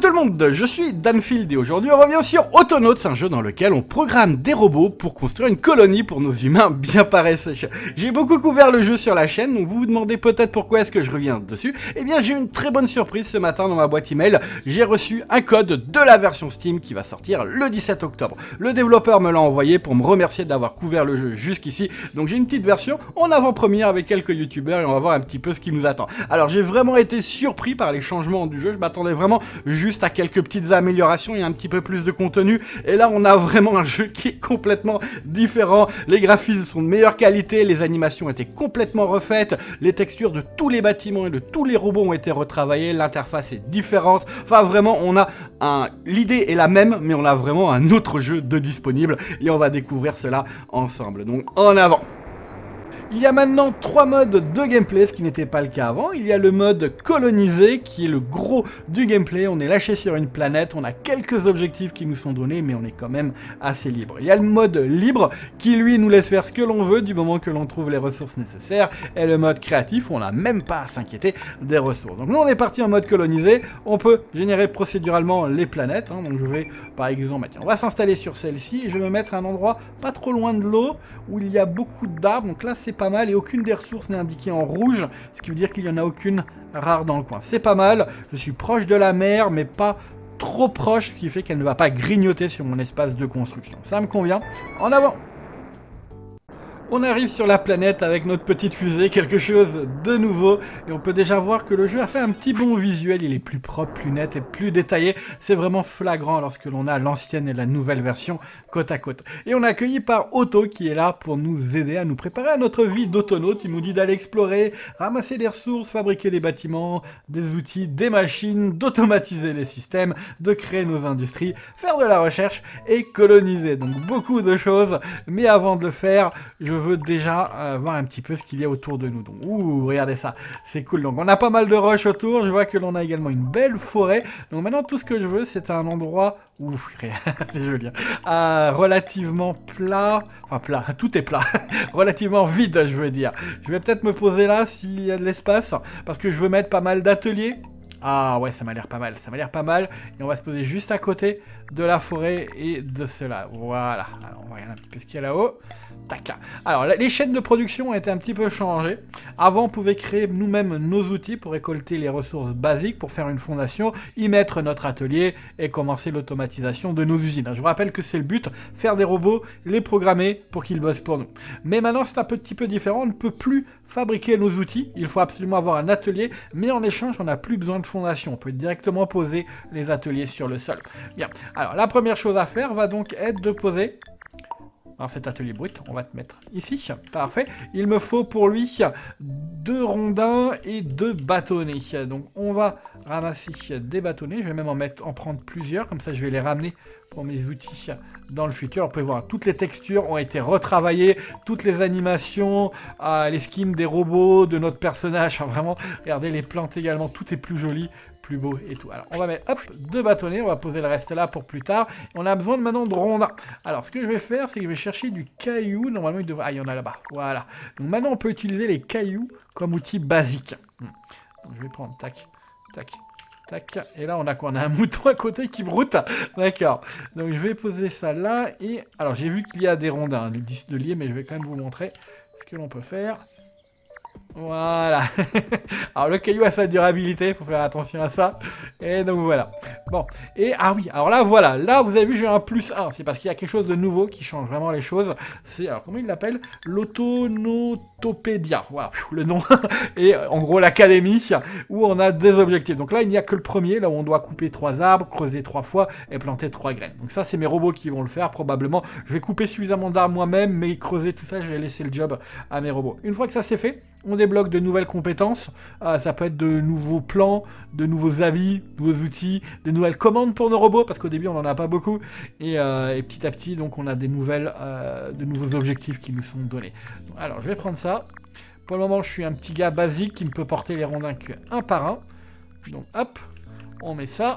tout le monde, je suis Danfield et aujourd'hui on revient sur Autonautes, un jeu dans lequel on programme des robots pour construire une colonie pour nos humains bien paresseux. J'ai beaucoup couvert le jeu sur la chaîne, donc vous vous demandez peut-être pourquoi est-ce que je reviens dessus. Eh bien j'ai une très bonne surprise ce matin dans ma boîte email, j'ai reçu un code de la version Steam qui va sortir le 17 octobre. Le développeur me l'a envoyé pour me remercier d'avoir couvert le jeu jusqu'ici, donc j'ai une petite version en avant-première avec quelques youtubeurs et on va voir un petit peu ce qui nous attend. Alors j'ai vraiment été surpris par les changements du jeu, je m'attendais vraiment juste à quelques petites améliorations et un petit peu plus de contenu, et là on a vraiment un jeu qui est complètement différent. Les graphismes sont de meilleure qualité, les animations étaient complètement refaites, les textures de tous les bâtiments et de tous les robots ont été retravaillées, l'interface est différente, enfin vraiment on a l'idée est la même mais on a vraiment un autre jeu de disponible et on va découvrir cela ensemble, donc en avant. Il y a maintenant 3 modes de gameplay, ce qui n'était pas le cas avant. Il y a le mode colonisé, qui est le gros du gameplay. On est lâché sur une planète, on a quelques objectifs qui nous sont donnés, mais on est quand même assez libre. Il y a le mode libre, qui lui nous laisse faire ce que l'on veut, du moment que l'on trouve les ressources nécessaires. Et le mode créatif, on n'a même pas à s'inquiéter des ressources. Donc nous, on est parti en mode colonisé. On peut générer procéduralement les planètes. Donc je vais, par exemple, tiens, on va s'installer sur celle-ci. Et je vais me mettre à un endroit pas trop loin de l'eau, où il y a beaucoup d'arbres. Donc là, c'est pas mal et aucune des ressources n'est indiquée en rouge, ce qui veut dire qu'il n'y en a aucune rare dans le coin. C'est pas mal, je suis proche de la mer mais pas trop proche, ce qui fait qu'elle ne va pas grignoter sur mon espace de construction. Ça me convient. En avant! On arrive sur la planète avec notre petite fusée, quelque chose de nouveau, et on peut déjà voir que le jeu a fait un petit bond visuel, il est plus propre, plus net et plus détaillé, c'est vraiment flagrant lorsque l'on a l'ancienne et la nouvelle version côte à côte. Et on est accueilli par Otto qui est là pour nous aider à nous préparer à notre vie d'autonaute, il nous dit d'aller explorer, ramasser des ressources, fabriquer des bâtiments, des outils, des machines, d'automatiser les systèmes, de créer nos industries, faire de la recherche et coloniser. Donc beaucoup de choses, mais avant de le faire, je veux déjà voir un petit peu ce qu'il y a autour de nous. Donc, ouh, regardez ça, c'est cool. Donc on a pas mal de roches autour, je vois que l'on a également une belle forêt. Donc maintenant tout ce que je veux c'est un endroit, ouf, c'est joli, hein, relativement plat, enfin plat, tout est plat, relativement vide je veux dire. Je vais peut-être me poser là s'il y a de l'espace, parce que je veux mettre pas mal d'ateliers. Ah ouais, ça m'a l'air pas mal, ça m'a l'air pas mal. Et on va se poser juste à côté de la forêt et de cela. Voilà, alors on va regarder un petit peu ce qu'il y a là-haut. Tac. Alors les chaînes de production ont été un petit peu changées. Avant on pouvait créer nous-mêmes nos outils pour récolter les ressources basiques, pour faire une fondation, y mettre notre atelier et commencer l'automatisation de nos usines. Je vous rappelle que c'est le but, faire des robots, les programmer pour qu'ils bossent pour nous. Mais maintenant c'est un petit peu différent, on ne peut plus fabriquer nos outils, il faut absolument avoir un atelier, mais en échange on n'a plus besoin de fondation, on peut directement poser les ateliers sur le sol. Bien, alors la première chose à faire va donc être de poser, alors cet atelier brut, on va te mettre ici, parfait, il me faut pour lui 2 rondins et 2 bâtonnets, donc on va ramasser des bâtonnets, je vais même en prendre plusieurs, comme ça je vais les ramener pour mes outils dans le futur. Vous pouvez voir, toutes les textures ont été retravaillées, toutes les animations, les skins des robots, de notre personnage, enfin vraiment, regardez les plantes également, tout est plus joli, plus beau et tout. Alors on va mettre, hop, 2 bâtonnets, on va poser le reste là pour plus tard. On a besoin maintenant de rondins. Alors ce que je vais faire, c'est que je vais chercher du caillou, normalement il devrait... Ah, il y en a là-bas, voilà. Donc maintenant on peut utiliser les cailloux comme outil basique. Donc je vais prendre, tac, tac, tac, et là on a quoi? On a un mouton à côté qui broute. D'accord. Donc je vais poser ça là et... Alors j'ai vu qu'il y a des rondins, des disques mais je vais quand même vous montrer ce que l'on peut faire. Voilà. Alors le caillou a sa durabilité, il faut faire attention à ça. Et donc voilà. Bon, et ah oui, alors là voilà, là vous avez vu j'ai un +1, c'est parce qu'il y a quelque chose de nouveau qui change vraiment les choses. C'est, alors comment il l'appelle? L'Autonotopédia, voilà, le nom. Et en gros l'académie, où on a des objectifs. Donc là il n'y a que le premier, là où on doit couper 3 arbres, creuser 3 fois et planter 3 graines. Donc ça c'est mes robots qui vont le faire probablement. Je vais couper suffisamment d'arbres moi-même, mais creuser tout ça, je vais laisser le job à mes robots. Une fois que ça c'est fait, on débloque de nouvelles compétences, ça peut être de nouveaux plans, de nouveaux habits, de nouveaux outils, de nouvelles commandes pour nos robots, parce qu'au début on n'en a pas beaucoup, et petit à petit donc on a des nouvelles, de nouveaux objectifs qui nous sont donnés. Alors je vais prendre ça, pour le moment je suis un petit gars basique qui ne peut porter les rondins qu'un par un, donc hop, on met ça,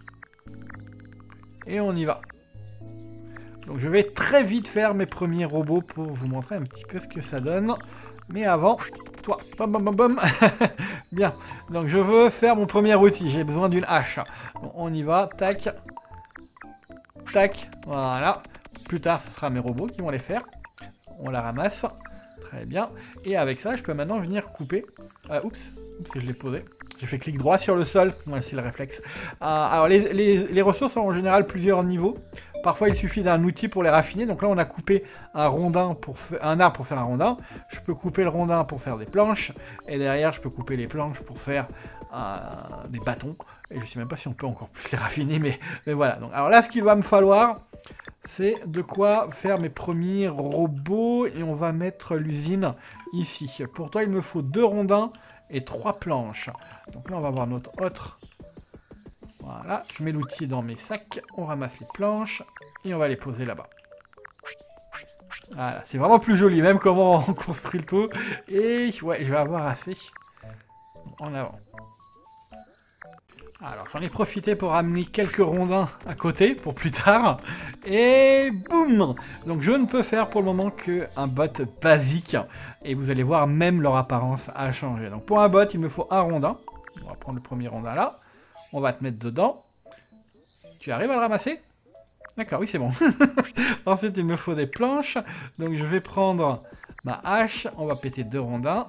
et on y va. Donc je vais très vite faire mes premiers robots pour vous montrer un petit peu ce que ça donne. Mais avant toi. Bam, bam, bam, bam. Bien. Donc je veux faire mon premier outil. J'ai besoin d'une hache. Bon, on y va. Tac. Tac. Voilà. Plus tard, ce sera mes robots qui vont les faire. On la ramasse. Très bien. Et avec ça, je peux maintenant venir couper. Oups, je l'ai posé. J'ai fait clic droit sur le sol. Ouais, c'est le réflexe. Alors, les ressources ont en général plusieurs niveaux. Parfois, il suffit d'un outil pour les raffiner. Donc là, on a coupé un rondin un arbre pour faire un rondin. Je peux couper le rondin pour faire des planches. Et derrière, je peux couper les planches pour faire des bâtons. Et je sais même pas si on peut encore plus les raffiner. Mais voilà. Donc, alors là, ce qu'il va me falloir, c'est de quoi faire mes premiers robots. Et on va mettre l'usine ici. Pour toi, il me faut 2 rondins et 3 planches. Donc là, on va voir notre autre. Voilà, je mets l'outil dans mes sacs, on ramasse les planches et on va les poser là-bas. Voilà, c'est vraiment plus joli, même comment on construit le tout. Et ouais, je vais avoir assez en avant. Alors, j'en ai profité pour amener quelques rondins à côté, pour plus tard. Et boum! Donc, je ne peux faire pour le moment qu'un bot basique. Et vous allez voir, même leur apparence a changé. Donc, pour un bot, il me faut un rondin. On va prendre le premier rondin là. On va te mettre dedans. Tu arrives à le ramasser? D'accord, oui, c'est bon. Ensuite, il me faut des planches. Donc, je vais prendre ma hache. On va péter 2 rondins.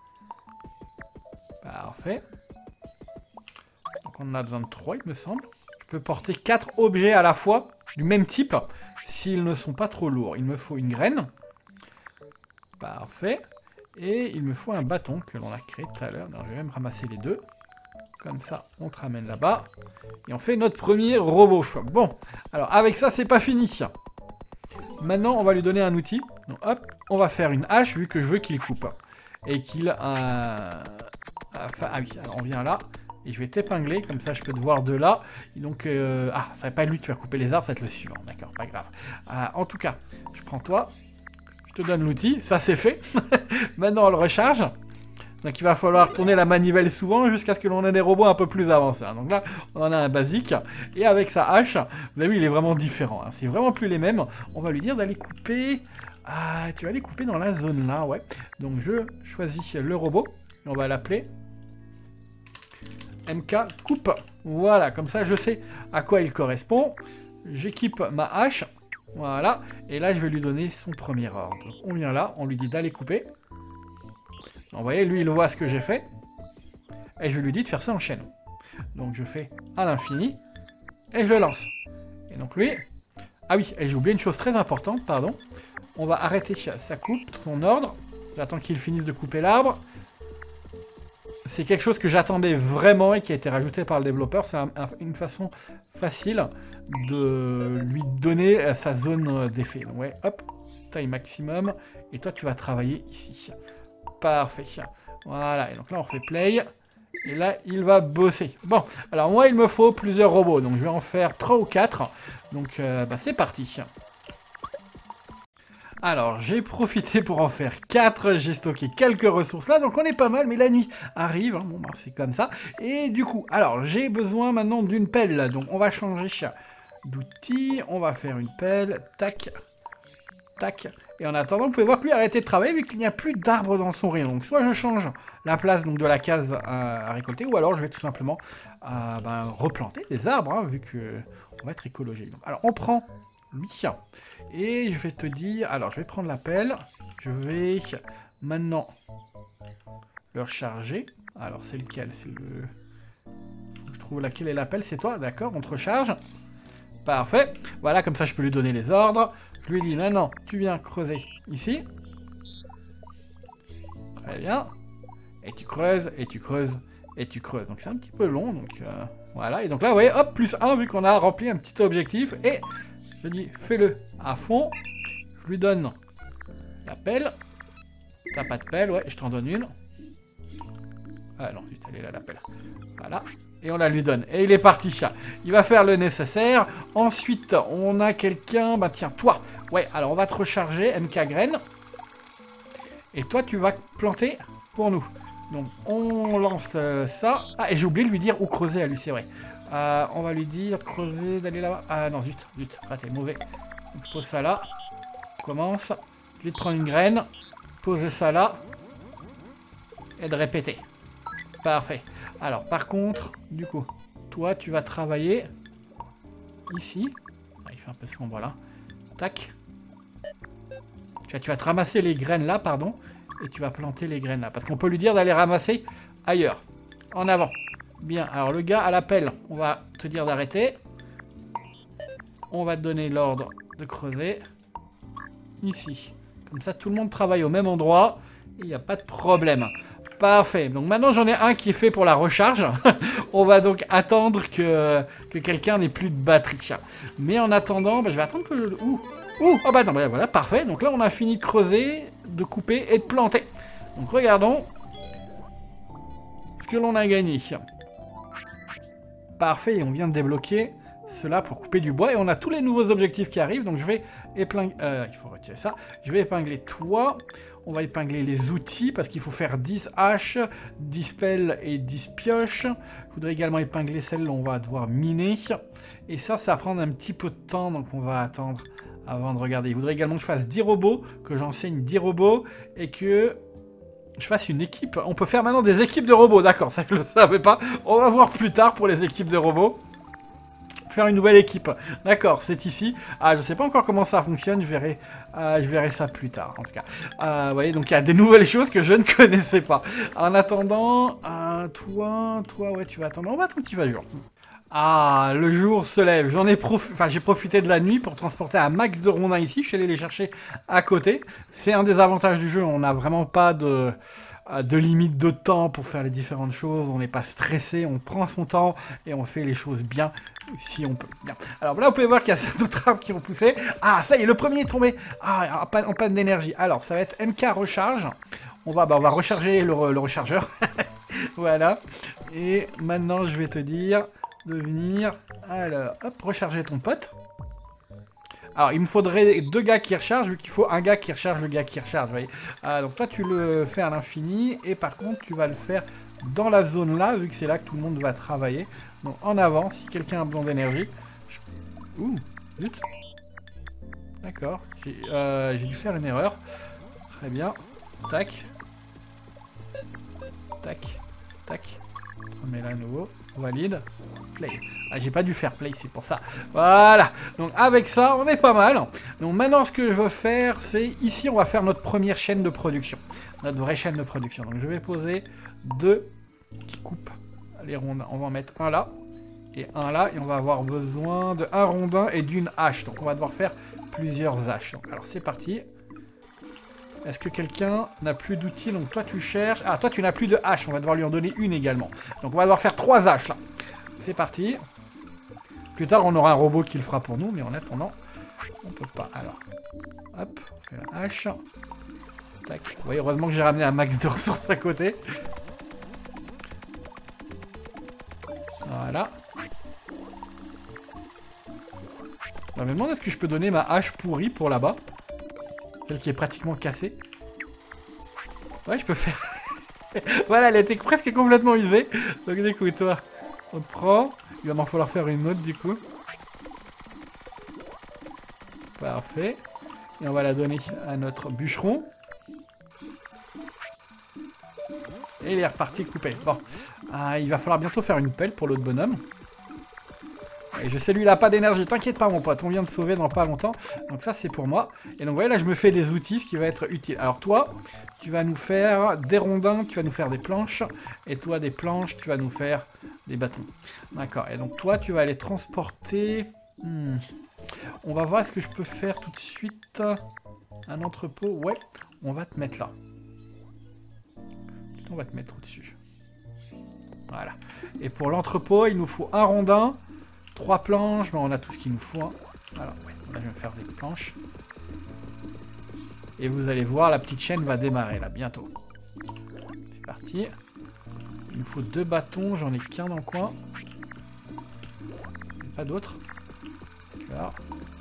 Parfait. Donc, on en a besoin de 3, il me semble. Je peux porter 4 objets à la fois, du même type, s'ils ne sont pas trop lourds. Il me faut une graine. Parfait. Et il me faut un bâton que l'on a créé tout à l'heure. Je vais même ramasser les deux. Comme ça, on te ramène là-bas. Et on fait notre premier robot. Bon, alors avec ça, c'est pas fini. Maintenant, on va lui donner un outil. Donc, hop, on va faire une hache, vu que je veux qu'il coupe. Et qu'il... ah oui, alors on vient là. Et je vais t'épingler, comme ça je peux te voir de là. Et donc, ça va pas être lui qui va couper les arbres, ça va être le suivant. D'accord, pas grave. En tout cas, je prends toi. Je te donne l'outil, ça c'est fait. Maintenant, on le recharge. Donc il va falloir tourner la manivelle souvent jusqu'à ce que l'on ait des robots un peu plus avancés. Donc là, on en a un basique. Et avec sa hache, vous avez vu, il est vraiment différent. C'est vraiment plus les mêmes. On va lui dire d'aller couper... tu vas aller couper dans la zone là, ouais. Donc je choisis le robot. On va l'appeler MK Coupe. Voilà, comme ça je sais à quoi il correspond. J'équipe ma hache. Voilà. Et là, je vais lui donner son premier ordre. Donc, on vient là, on lui dit d'aller couper. Vous voyez, lui, il voit ce que j'ai fait. Et je lui dis de faire ça en chaîne. Donc, je fais à l'infini. Et je le lance. Et donc, lui... Ah oui, et j'ai oublié une chose très importante, pardon. On va arrêter sa coupe, son ordre. J'attends qu'il finisse de couper l'arbre. C'est quelque chose que j'attendais vraiment et qui a été rajouté par le développeur. C'est une façon facile de lui donner sa zone d'effet. Donc, ouais, hop, taille maximum. Et toi, tu vas travailler ici. Parfait. Voilà, et donc là on refait play. Et là il va bosser. Bon, alors moi il me faut plusieurs robots. Donc je vais en faire 3 ou 4. Donc c'est parti. Alors j'ai profité pour en faire 4. J'ai stocké quelques ressources là. Donc on est pas mal, mais la nuit arrive. Hein. Bon, c'est comme ça. Et du coup, alors j'ai besoin maintenant d'une pelle. Donc on va changer d'outil. On va faire une pelle. Tac. Tac. Et en attendant, vous pouvez voir que lui a arrêté de travailler vu qu'il n'y a plus d'arbres dans son rayon. Donc soit je change la place donc, de la case à récolter, ou alors je vais tout simplement replanter des arbres, hein, vu qu'on va être écologique. Donc, alors on prend lui, et je vais te dire, alors je vais prendre la pelle, je vais maintenant le recharger. Alors c'est lequel? C'est le... Je trouve laquelle est la pelle, c'est toi, d'accord, on te recharge. Parfait, voilà, comme ça je peux lui donner les ordres. Je lui dis maintenant, tu viens creuser ici. Très bien. Et tu creuses, et tu creuses, et tu creuses. Donc c'est un petit peu long, donc voilà. Et donc là, vous voyez, hop, plus 1, vu qu'on a rempli un petit objectif. Et je dis, fais-le à fond. Je lui donne la pelle. T'as pas de pelle, ouais, je t'en donne une. Ah non, elle est là, la pelle. Voilà. Et on la lui donne. Et il est parti, chat. Il va faire le nécessaire. Ensuite, on a quelqu'un... Bah tiens, toi. Ouais, alors on va te recharger, MK Graine. Et toi, tu vas planter pour nous. Donc, on lance ça. Ah, et j'ai oublié de lui dire où creuser à lui, c'est vrai. On va lui dire creuser, d'aller là-bas. Ah non, zut, zut. Ah, t'es mauvais. Donc, pose ça là. Commence. Je vais te prendre une graine. Poser ça là. et de répéter. Parfait. Alors, par contre, du coup, toi, tu vas travailler ici. Ah, il fait un peu sombre là. Tac. Tu vas te ramasser les graines là, pardon. Et tu vas planter les graines là. Parce qu'on peut lui dire d'aller ramasser ailleurs. En avant. Bien. Alors, le gars à la pelle, on va te dire d'arrêter. On va te donner l'ordre de creuser. Ici. Comme ça, tout le monde travaille au même endroit. Et il n'y a pas de problème. Parfait. Donc maintenant, j'en ai un qui est fait pour la recharge. On va donc attendre que quelqu'un n'ait plus de batterie. Mais en attendant, bah, je vais attendre que... Oh bah non, bah, voilà, parfait. Donc là, on a fini de creuser, de couper et de planter. Donc regardons ce que l'on a gagné. Parfait, et on vient de débloquer cela pour couper du bois. Et on a tous les nouveaux objectifs qui arrivent. Donc je vais épingler... il faut retirer ça. Je vais épingler toi. On va épingler les outils parce qu'il faut faire 10 haches, 10 pelles et 10 pioches. Je voudrais également épingler celle où on va devoir miner. Et ça va prendre un petit peu de temps. Donc on va attendre avant de regarder. Il voudrait également que je fasse 10 robots, que j'enseigne 10 robots et que je fasse une équipe. On peut faire maintenant des équipes de robots. D'accord, ça je ne le savais pas. On va voir plus tard pour les équipes de robots. Faire une nouvelle équipe. D'accord, c'est ici. Ah, je sais pas encore comment ça fonctionne. Je verrai ça plus tard, en tout cas. Vous voyez, donc il y a des nouvelles choses que je ne connaissais pas. En attendant, toi, ouais, tu vas attendre. On va attendre qu'il va jour. Ah, le jour se lève. J'ai profité de la nuit pour transporter un max de rondins ici. Je suis allé les chercher à côté. C'est un des avantages du jeu. On n'a vraiment pas de limite de temps pour faire les différentes choses. On n'est pas stressé. On prend son temps et on fait les choses bien. Si on peut. Bien. Alors là, vous pouvez voir qu'il y a d'autres arbres qui ont poussé. Ah, ça y est, le premier est tombé. Ah, en panne d'énergie. Alors, ça va être MK recharge. On va recharger le rechargeur. Voilà. Et maintenant, je vais te dire de venir. Alors, hop, recharger ton pote. Alors, il me faudrait 2 gars qui rechargent, vu qu'il faut un gars qui recharge le gars qui recharge. Vous voyez. Donc, toi, tu le fais à l'infini. Et par contre, tu vas le faire dans la zone là, vu que c'est là que tout le monde va travailler. Donc en avant, si quelqu'un a besoin d'énergie. Ouh, zut. D'accord, j'ai dû faire une erreur. Très bien. Tac. Tac. Tac. On met là à nouveau. On valide. Play. Ah, j'ai pas dû faire play, c'est pour ça. Voilà. Donc avec ça, on est pas mal. Donc maintenant, ce que je veux faire, c'est ici, on va faire notre première chaîne de production. Notre vraie chaîne de production. Donc je vais poser 2 qui coupent les rondins. On va en mettre un là et un là. Et on va avoir besoin d'un rondin et d'une hache. Donc on va devoir faire plusieurs haches. Donc, alors c'est parti. Est-ce que quelqu'un n'a plus d'outils? Donc toi tu cherches. Ah, toi tu n'as plus de hache. On va devoir lui en donner une également. Donc on va devoir faire 3 haches là. C'est parti. Plus tard on aura un robot qui le fera pour nous. Mais en attendant, on peut pas. Alors, hop, on fait la hache. Tac. Vous voyez, heureusement que j'ai ramené un max de ressources à côté. Voilà. Je me demande est-ce que je peux donner ma hache pourrie pour là-bas. Celle qui est pratiquement cassée. Ouais, je peux faire. Voilà, elle était presque complètement usée. Donc du coup, toi, on te prend. Il va m'en falloir faire une autre du coup. Parfait. Et on va la donner à notre bûcheron. Et il est reparti coupé. Bon. Il va falloir bientôt faire une pelle pour l'autre bonhomme. Et je sais, lui, il n'a pas d'énergie. T'inquiète pas, mon pote. On vient de sauver dans pas longtemps. Donc ça, c'est pour moi. Et donc, vous voyez, là, je me fais des outils, ce qui va être utile. Alors, toi, tu vas nous faire des rondins, tu vas nous faire des planches. Et toi, des planches, tu vas nous faire des bâtons. D'accord. Et donc, toi, tu vas aller transporter... On va voir ce que je peux faire tout de suite. Un entrepôt. Ouais, on va te mettre là. On va te mettre au-dessus. Voilà. Et pour l'entrepôt, il nous faut un rondin, 3 planches. Ben, on a tout ce qu'il nous faut. Hein. Alors, ouais, là, je vais me faire des planches. Et vous allez voir, la petite chaîne va démarrer là, bientôt. C'est parti. Il nous faut 2 bâtons, j'en ai qu'un dans le coin. Pas d'autres. D'accord.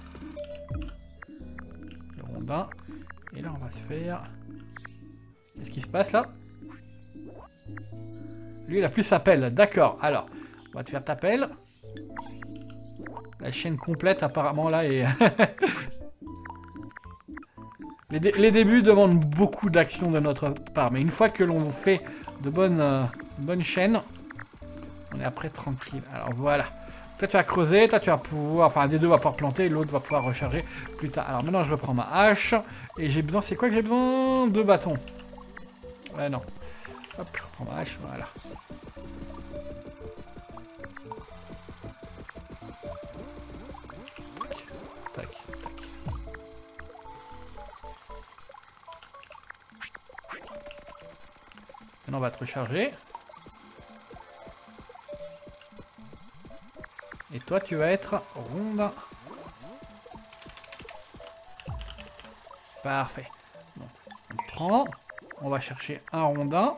Le rondin. Et là, on va se faire... Qu'est-ce qui se passe là? Lui, il a plus sa pelle. D'accord. Alors, on va te faire ta pelle. La chaîne complète, apparemment, là, est... les débuts demandent beaucoup d'action de notre part. Mais une fois que l'on fait bonnes chaînes. On est après tranquille. Alors voilà. Toi tu vas creuser, toi tu vas pouvoir, enfin un des deux va pouvoir planter, l'autre va pouvoir recharger plus tard. Alors maintenant je reprends ma hache et j'ai besoin, c'est quoi que j'ai besoin? 2 bâtons. Ouais non. Hop, je reprends ma hache, voilà. Tac, tac. Maintenant on va te recharger. Et toi, tu vas être rondin. Parfait. Donc, on prend. On va chercher un rondin.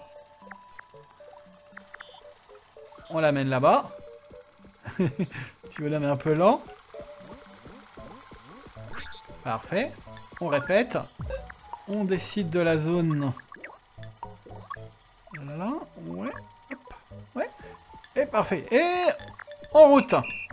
On l'amène là-bas. Tu veux l'amener un peu lent. Parfait. On répète. On décide de la zone. Là. Ouais. Hop. Ouais. Et parfait. Et en route.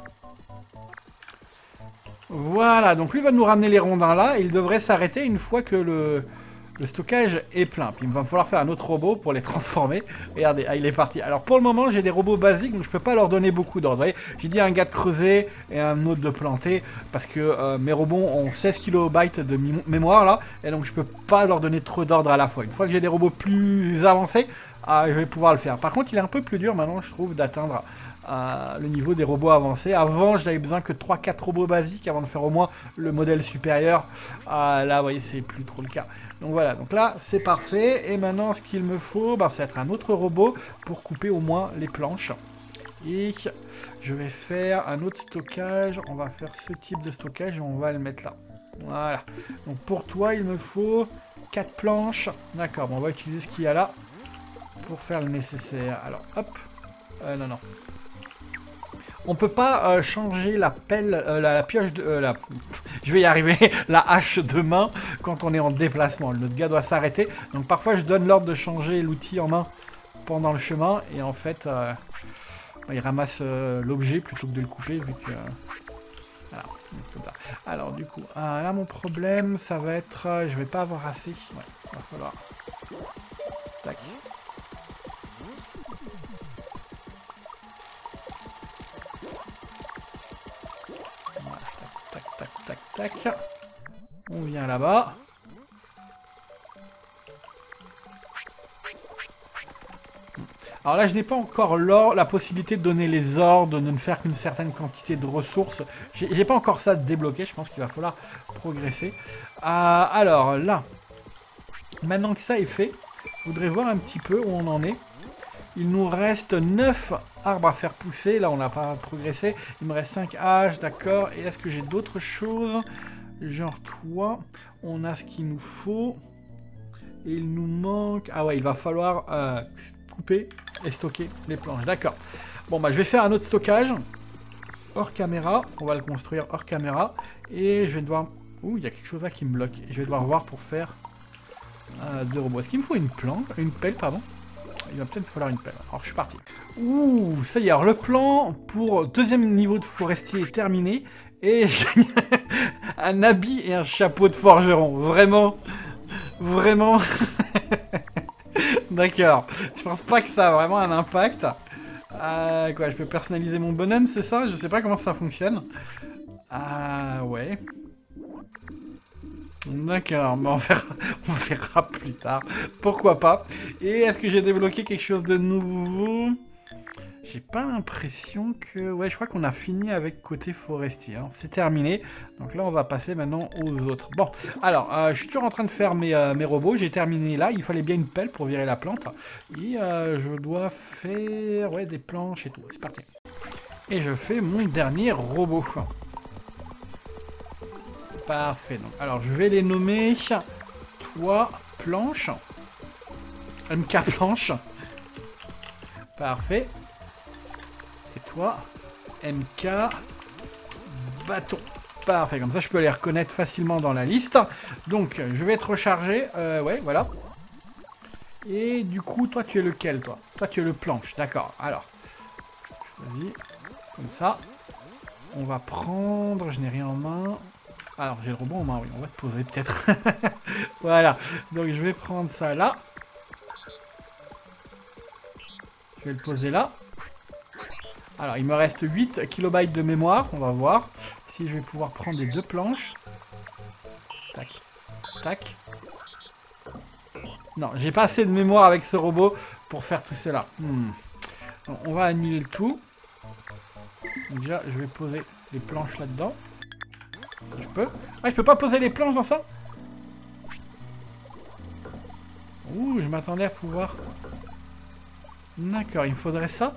Voilà, donc lui va nous ramener les rondins là, et il devrait s'arrêter une fois que le stockage est plein. Puis il va falloir faire un autre robot pour les transformer. Regardez, ah, il est parti. Alors pour le moment, j'ai des robots basiques, donc je peux pas leur donner beaucoup d'ordre. Vous voyez, j'ai dit à un gars de creuser et à un autre de planter, parce que mes robots ont 16 kilobytes de mémoire là, et donc je peux pas leur donner trop d'ordre à la fois. Une fois que j'ai des robots plus avancés, je vais pouvoir le faire. Par contre, il est un peu plus dur maintenant, je trouve, d'atteindre le niveau des robots avancés. Avant, je n'avais besoin que 3-4 robots basiques avant de faire au moins le modèle supérieur. Là, vous voyez, c'est plus trop le cas. Donc voilà, donc là, c'est parfait. Et maintenant, ce qu'il me faut, c'est être un autre robot pour couper au moins les planches. Et je vais faire un autre stockage. On va faire ce type de stockage et on va le mettre là. Voilà. Donc pour toi, il me faut 4 planches. D'accord, on va utiliser ce qu'il y a là pour faire le nécessaire. Alors, hop. Non, non. On peut pas changer la pelle, la pioche de... je vais y arriver, la hache de main quand on est en déplacement. Notre gars doit s'arrêter. Donc parfois je donne l'ordre de changer l'outil en main pendant le chemin. Et en fait, il ramasse l'objet plutôt que de le couper vu que... voilà. Alors du coup, là mon problème, ça va être... je vais pas avoir assez. Ouais, il va falloir... Tac. Tac, on vient là-bas. Alors là, je n'ai pas encore la possibilité de donner les ordres, de ne faire qu'une certaine quantité de ressources. J'ai pas encore ça débloqué, je pense qu'il va falloir progresser. Alors là, maintenant que ça est fait, je voudrais voir un petit peu où on en est. Il nous reste 9 arbres à faire pousser. Là, on n'a pas progressé. Il me reste 5 haches, d'accord. Et est-ce que j'ai d'autres choses? Genre toi, on a ce qu'il nous faut. Et il nous manque... ah ouais, il va falloir couper et stocker les planches. D'accord. Bon, je vais faire un autre stockage. Hors caméra. On va le construire hors caméra. Et je vais devoir... ouh, il y a quelque chose là qui me bloque. Je vais devoir voir pour faire 2 robots. Est-ce qu'il me faut une pelle, pardon? Il va peut-être falloir une pelle. Alors, je suis parti. Ouh, ça y est. Alors, le plan pour deuxième niveau de forestier est terminé. Et j'ai un habit et un chapeau de forgeron. Vraiment. Vraiment. D'accord. Je pense pas que ça a vraiment un impact. Quoi, je peux personnaliser mon bonhomme, c'est ça? Je sais pas comment ça fonctionne. Ouais. D'accord, mais on verra plus tard. Pourquoi pas. Et est-ce que j'ai débloqué quelque chose de nouveau? J'ai pas l'impression que... ouais, je crois qu'on a fini avec côté forestier. Hein. C'est terminé. Donc là, on va passer maintenant aux autres. Bon, alors, je suis toujours en train de faire mes robots. J'ai terminé là. Il fallait bien une pelle pour virer la plante. Et je dois faire... ouais, des planches et tout. C'est parti. Et je fais mon dernier robot. Parfait. Donc, alors, je vais les nommer. Toi, planche. MK planche. Parfait. Et toi, MK bâton. Parfait. Comme ça, je peux les reconnaître facilement dans la liste. Donc, je vais être rechargé. Ouais, voilà. Et du coup, toi, tu es lequel, toi? Toi, tu es le planche. D'accord. Alors, choisis. Comme ça. On va prendre... je n'ai rien en main. Alors, j'ai le robot en main, oui, on va te poser peut-être. Voilà, donc je vais prendre ça là. Je vais le poser là. Alors, il me reste 8 kilobytes de mémoire. On va voir si je vais pouvoir prendre les deux planches. Tac, tac. Non, j'ai pas assez de mémoire avec ce robot pour faire tout cela. Donc, on va annuler le tout. Donc, déjà, je vais poser les planches là-dedans. Je peux. Ah, je peux pas poser les planches dans ça? Ouh, je m'attendais à pouvoir... D'accord, il me faudrait ça.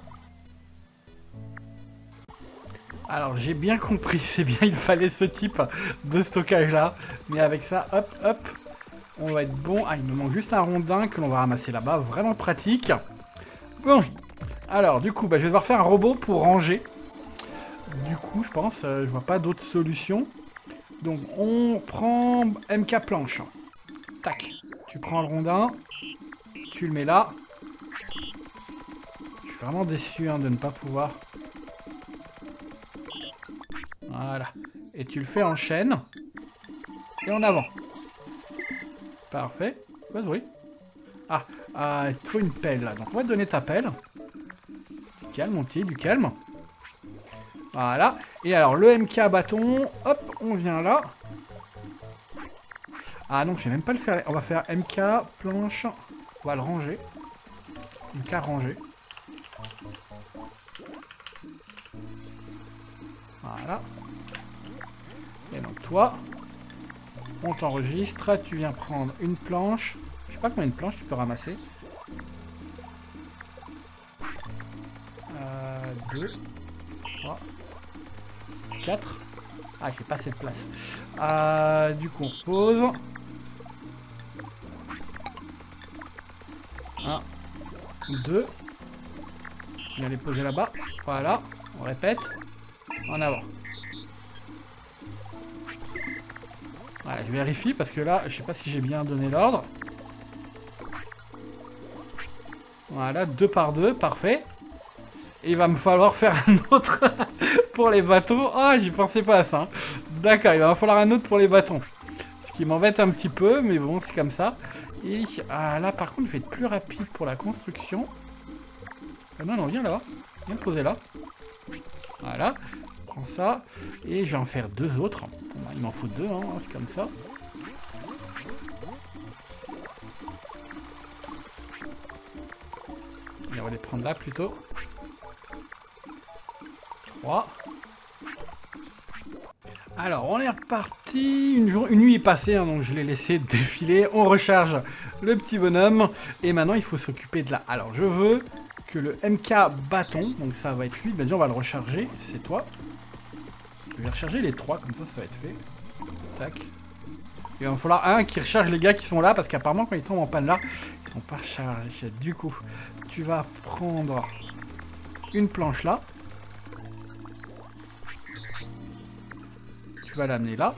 Alors, j'ai bien compris, c'est bien, il fallait ce type de stockage-là. Mais avec ça, hop, hop, on va être bon. Ah, il me manque juste un rondin que l'on va ramasser là-bas, vraiment pratique. Bon, alors, du coup, je vais devoir faire un robot pour ranger. Du coup, je pense, je vois pas d'autre solution. Donc, on prend MK planche. Tac, tu prends le rondin, tu le mets là. Je suis vraiment déçu de ne pas pouvoir... Voilà. Et tu le fais en chaîne. Et en avant. Parfait. Pas de bruit. Ah, il te faut une pelle là. Donc on va te donner ta pelle. Du calme, mon petit, du calme. Voilà. Et alors le MK bâton. Hop, on vient là. Ah non, je vais même pas le faire. On va faire MK planche. On va le ranger. MK rangé. Voilà. Et donc toi, on t'enregistre, tu viens prendre une planche. Je sais pas combien de planches tu peux ramasser. 2, 3, 4. Ah, j'ai pas assez de place. Du coup, on pose. 1, 2. Je viens les poser là-bas. Voilà, on répète. En avant. Voilà, je vérifie parce que là, je sais pas si j'ai bien donné l'ordre. Voilà, 2 par 2, parfait. Et il va me falloir faire un autre pour les bâtons. Ah, j'y pensais pas à ça. D'accord, il va me falloir un autre pour les bâtons. Ce qui m'embête un petit peu, mais bon, c'est comme ça. Et là, par contre, je vais être plus rapide pour la construction. Ah non, non, viens là. Viens me poser là. Voilà. Prends ça. Et je vais en faire 2 autres. Bon, il m'en faut 2, c'est comme ça. Et on va les prendre là plutôt. 3. Alors, on est reparti. Une nuit est passée, donc je l'ai laissé défiler. On recharge le petit bonhomme. Et maintenant, il faut s'occuper de là. Alors, je veux que le MK bâton, donc ça va être lui. Déjà, on va le recharger. C'est toi. Je vais recharger les 3, comme ça, ça va être fait. Tac. Il va me falloir un qui recharge les gars qui sont là, parce qu'apparemment, quand ils tombent en panne là, ils sont pas rechargés. Du coup, tu vas prendre une planche là. Tu vas l'amener là.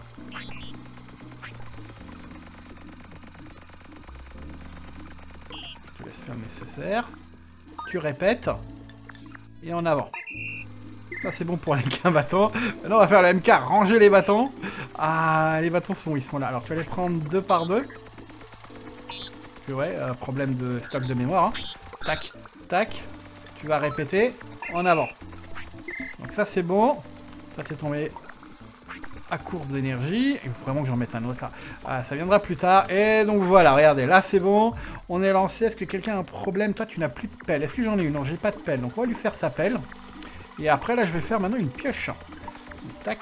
Je te laisse faire le nécessaire. Tu répètes. Et en avant. Ça c'est bon pour les MK bâtons. Maintenant on va faire le MK ranger les bâtons. Ah, les bâtons ils sont là. Alors tu vas les prendre 2 par 2. Puis ouais, problème de stock de mémoire. Tac, tac. Tu vas répéter en avant. Donc ça c'est bon. Ça t'est tombé à court d'énergie. Il faut vraiment que j'en mette un autre là. Ah, ça viendra plus tard. Et donc voilà, regardez, là c'est bon. On est lancé. Est-ce que quelqu'un a un problème? Toi tu n'as plus de pelle. Est-ce que j'en ai une? Non, j'ai pas de pelle. Donc on va lui faire sa pelle. Et après là je vais faire maintenant une pioche. Tac.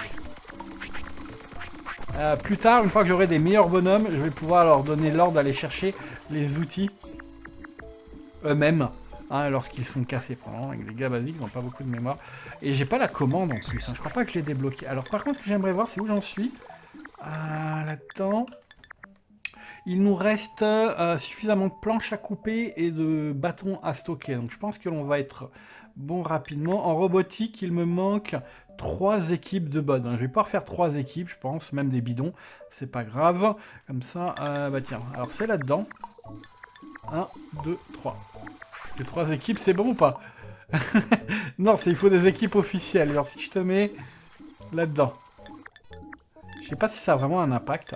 Plus tard, une fois que j'aurai des meilleurs bonhommes, je vais pouvoir leur donner l'ordre d'aller chercher les outils eux-mêmes. Lorsqu'ils sont cassés. Pendant avec les gars basiques, ils n'ont pas beaucoup de mémoire. Et j'ai pas la commande en plus. Je crois pas que je l'ai débloqué. Alors par contre, ce que j'aimerais voir, c'est où j'en suis. Là-dedans. Il nous reste suffisamment de planches à couper et de bâtons à stocker. Donc je pense que l'on va être bon rapidement. En robotique, il me manque 3 équipes de bots. Je vais pouvoir faire 3 équipes, je pense. Même des bidons. C'est pas grave. Comme ça, tiens. Alors c'est là-dedans. 1, 2, 3. Les 3 équipes, c'est bon ou pas? Non, il faut des équipes officielles. Alors si je te mets là-dedans. Je sais pas si ça a vraiment un impact.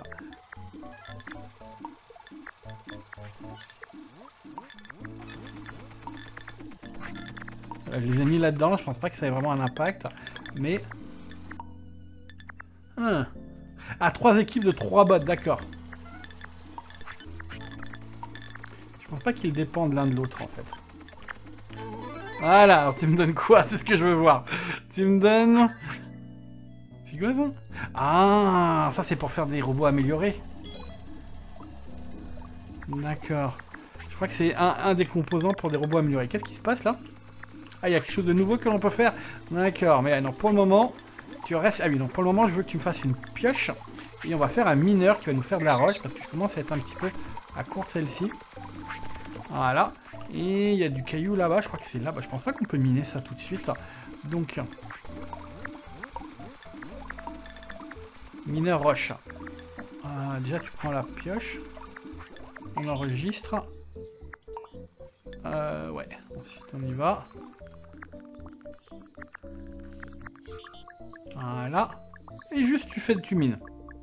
Je les ai mis là-dedans, je pense pas que ça ait vraiment un impact. Mais... Ah, 3 équipes de 3 bots, d'accord. Je pense pas qu'ils dépendent l'un de l'autre, en fait. Voilà, alors tu me donnes quoi? C'est ce que je veux voir. Tu me donnes... C'est quoi ça? Ah, ça c'est pour faire des robots améliorés. D'accord. Je crois que c'est un des composants pour des robots améliorés. Qu'est-ce qui se passe là? Ah, il y a quelque chose de nouveau que l'on peut faire. D'accord, mais non, pour le moment, tu restes... Ah oui, donc pour le moment, je veux que tu me fasses une pioche. Et on va faire un mineur qui va nous faire de la roche, parce que je commence à être un petit peu à court celle-ci. Voilà. Et il y a du caillou là-bas, je crois que c'est là-bas. Je pense pas qu'on peut miner ça tout de suite. Donc... mineur roche. Déjà, tu prends la pioche. On enregistre. Ouais. Ensuite, on y va. Voilà. Et juste, tu mines.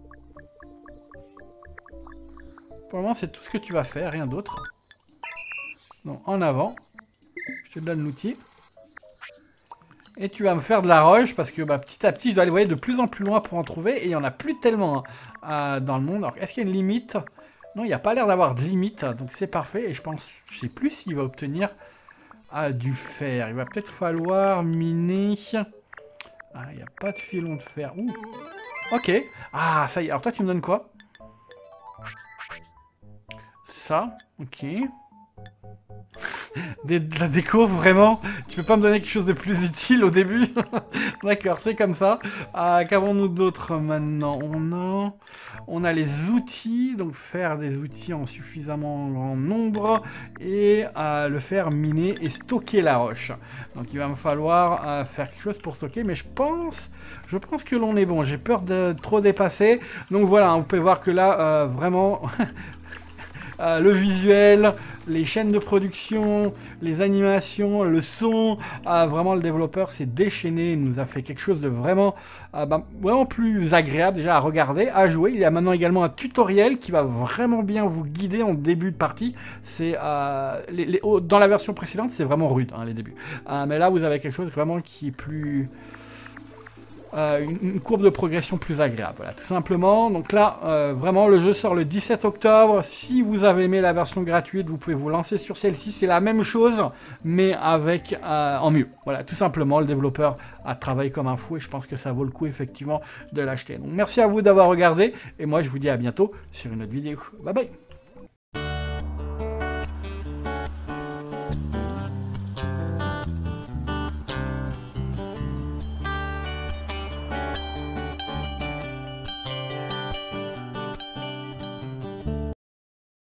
Pour le moment, c'est tout ce que tu vas faire, rien d'autre. Donc, en avant. Je te donne l'outil. Et tu vas me faire de la roche, parce que petit à petit, je dois aller de plus en plus loin pour en trouver. Et il n'y en a plus tellement dans le monde. Alors, est-ce qu'il y a une limite ? Non, il n'y a pas l'air d'avoir de limite, donc c'est parfait. Et je pense, je sais plus s'il va obtenir du fer. Il va peut-être falloir miner... Ah, il n'y a pas de filon de fer. Ouh. Ok. Ah, ça y est. Alors toi, tu me donnes quoi? Ça. Ok. De la déco, vraiment? Tu peux pas me donner quelque chose de plus utile au début? D'accord, c'est comme ça. Qu'avons-nous d'autre maintenant? On a les outils, donc faire des outils en suffisamment grand nombre et le faire miner et stocker la roche. Donc il va me falloir faire quelque chose pour stocker, mais je pense que l'on est bon. J'ai peur de trop dépasser. Donc voilà, vous pouvez voir que là, vraiment... le visuel, les chaînes de production, les animations, le son, vraiment le développeur s'est déchaîné, il nous a fait quelque chose de vraiment, vraiment plus agréable déjà à regarder, à jouer. Il y a maintenant également un tutoriel qui va vraiment bien vous guider en début de partie. C'est dans la version précédente, c'est vraiment rude les débuts, mais là vous avez quelque chose vraiment qui est plus... une courbe de progression plus agréable, voilà, tout simplement. Donc là, vraiment, le jeu sort le 17 octobre. Si vous avez aimé la version gratuite, vous pouvez vous lancer sur celle-ci. C'est la même chose, mais avec en mieux. Voilà, tout simplement, le développeur a travaillé comme un fou et je pense que ça vaut le coup, effectivement, de l'acheter. Donc merci à vous d'avoir regardé et moi, je vous dis à bientôt sur une autre vidéo. Bye bye!